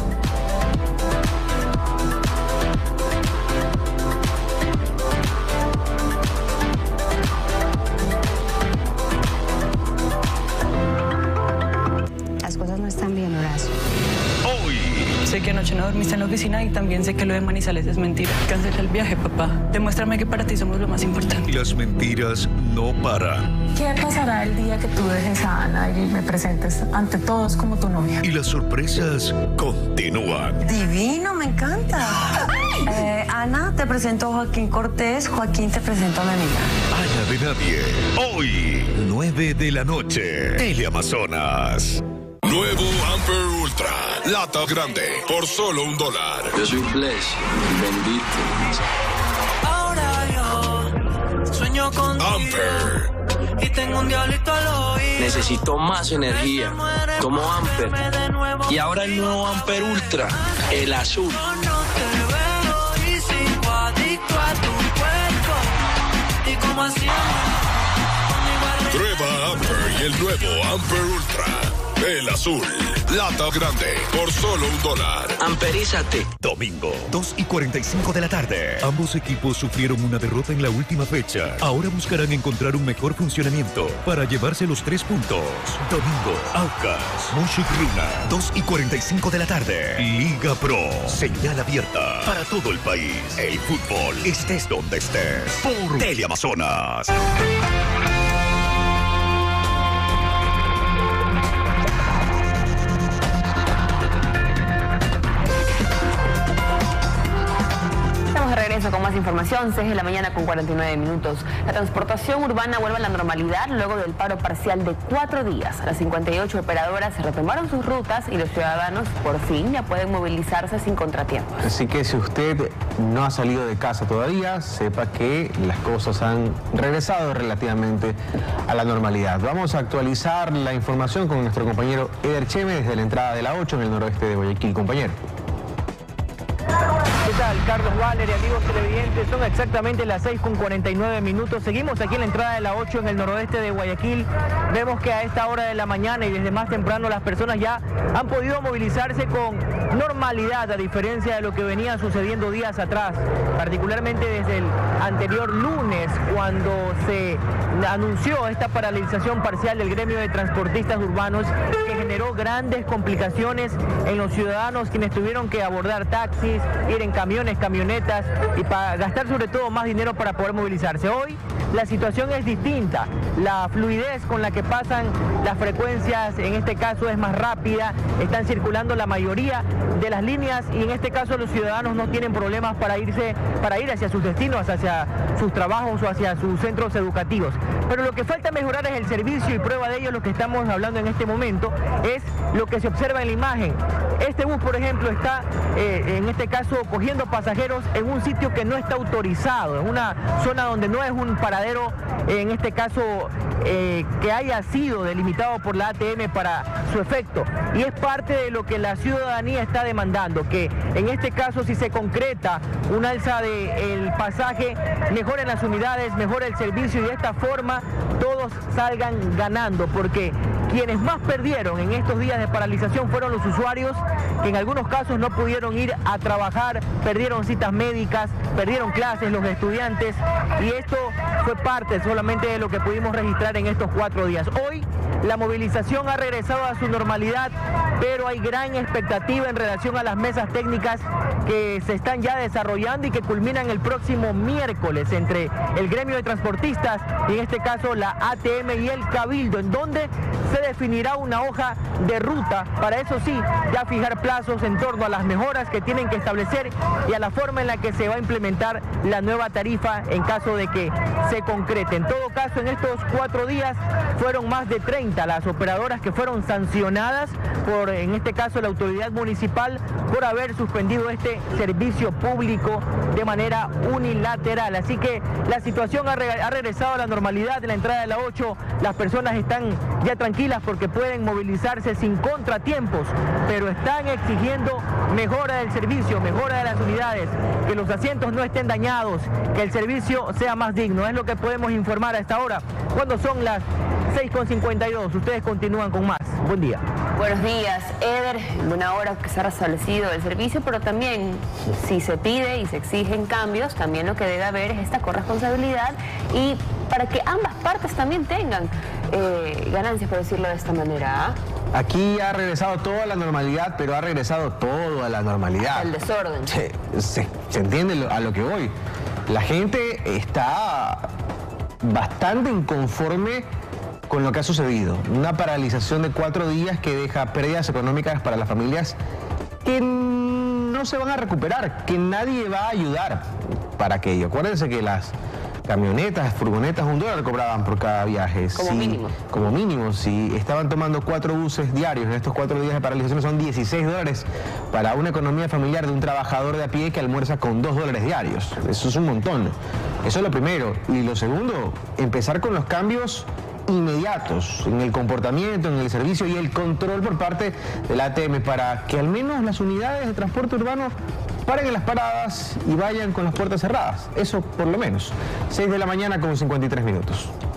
Las cosas no están bien, Horacio. Sé que anoche no dormiste en la oficina y también sé que lo de Manizales es mentira. Cancela el viaje, papá. Demuéstrame que para ti somos lo más importante. Las mentiras no paran. ¿Qué pasará el día que tú dejes a Ana y me presentes ante todos como tu novia? Y las sorpresas continúan. Divino, me encanta. Ana, te presento a Joaquín Cortés. Joaquín, te presento a mi amiga. Ana de Nadie. Hoy, 9 de la noche. Teleamazonas. Nuevo Amper Ultra, lata grande, por solo $1. Yo soy Flesh, bendito. Ahora yo sueño contigo Amper. y tengo un diablito al oído. necesito más energía, como Amper. Y ahora el nuevo Amper Ultra, el azul. Prueba Amper y el nuevo Amper Ultra, el azul. Lata grande, por solo $1. Amperízate. Domingo, 2:45 de la tarde. Ambos equipos sufrieron una derrota en la última fecha. Ahora buscarán encontrar un mejor funcionamiento para llevarse los 3 puntos. Domingo, Aucas, Moshik Runa, 2:45 de la tarde. Liga Pro, señal abierta para todo el país. El fútbol, estés donde estés. Por Teleamazonas. Regreso con más información, 6 de la mañana con 49 minutos. La transportación urbana vuelve a la normalidad luego del paro parcial de 4 días. Las 58 operadoras retomaron sus rutas y los ciudadanos por fin ya pueden movilizarse sin contratiempos. Así que si usted no ha salido de casa todavía, sepa que las cosas han regresado relativamente a la normalidad. Vamos a actualizar la información con nuestro compañero Eder Cheme desde la entrada de la 8 en el noroeste de Guayaquil. Compañero. ¿Qué tal, Carlos Valer y amigos televidentes? Son exactamente las 6:49 minutos. Seguimos aquí en la entrada de la 8 en el noroeste de Guayaquil. Vemos que a esta hora de la mañana y desde más temprano las personas ya han podido movilizarse con normalidad, a diferencia de lo que venía sucediendo días atrás, particularmente desde el anterior lunes, cuando se anunció esta paralización parcial del gremio de transportistas urbanos, que generó grandes complicaciones en los ciudadanos, quienes tuvieron que abordar taxis, ir en camiones, camionetas y para gastar sobre todo más dinero para poder movilizarse. Hoy la situación es distinta, la fluidez con la que pasan las frecuencias en este caso es más rápida, están circulando la mayoría de las líneas y en este caso los ciudadanos no tienen problemas para ir hacia sus destinos, hacia sus trabajos o hacia sus centros educativos. Pero lo que falta mejorar es el servicio y prueba de ello lo que estamos hablando en este momento es lo que se observa en la imagen. Este bus, por ejemplo, está en este caso cogiendo pasajeros en un sitio que no está autorizado, en una zona donde no es un paradero, en este caso que haya sido delimitado por la ATM para su efecto. Y es parte de lo que la ciudadanía está demandando, que en este caso si se concreta un alza del pasaje, mejoren las unidades, mejore el servicio y de esta forma todos salgan ganando, porque quienes más perdieron en estos días de paralización fueron los usuarios, que en algunos casos no pudieron ir a trabajar, perdieron citas médicas, perdieron clases los estudiantes, y esto fue parte solamente de lo que pudimos registrar en estos 4 días. Hoy la movilización ha regresado a su normalidad, pero hay gran expectativa en relación a las mesas técnicas que se están ya desarrollando y que culminan el próximo miércoles entre el gremio de transportistas y en este caso la ATM y el Cabildo, en donde se definirá una hoja de ruta para, eso sí, ya fijar plazos en torno a las mejoras que tienen que establecer y a la forma en la que se va a implementar la nueva tarifa en caso de que se concrete. En todo caso, en estos 4 días fueron más de 30 las operadoras que fueron sancionadas por, en este caso, la autoridad municipal por haber suspendido este servicio público de manera unilateral. Así que la situación ha regresado a la normalidad. En la entrada de la 8 las personas están ya tranquilas porque pueden movilizarse sin contratiempos, pero están exigiendo mejora del servicio, mejora de las unidades, que los asientos no estén dañados, que el servicio sea más digno. Es lo que podemos informar a esta hora, cuando son las 6:52. Ustedes continúan con más. Buen día. Buenos días, Eder. Buena hora que se ha restablecido el servicio, pero también si se pide y se exigen cambios, también lo que debe haber es esta corresponsabilidad y para que ambas partes también tengan ganancias, por decirlo de esta manera. Aquí ha regresado todo a la normalidad, pero ha regresado todo a la normalidad. El desorden. Se entiende a lo que voy. La gente está bastante inconforme con lo que ha sucedido. Una paralización de 4 días que deja pérdidas económicas para las familias que no se van a recuperar, que nadie va a ayudar para aquello. Acuérdense que las camionetas, furgonetas, $1 cobraban por cada viaje. Como mínimo. Como mínimo, si estaban tomando 4 buses diarios en estos 4 días de paralización, son $16 para una economía familiar de un trabajador de a pie que almuerza con $2 diarios. Eso es un montón. Eso es lo primero. Y lo segundo, empezar con los cambios inmediatos en el comportamiento, en el servicio y el control por parte de la ATM para que al menos las unidades de transporte urbano paren en las paradas y vayan con las puertas cerradas. Eso por lo menos. 6 de la mañana con 53 minutos.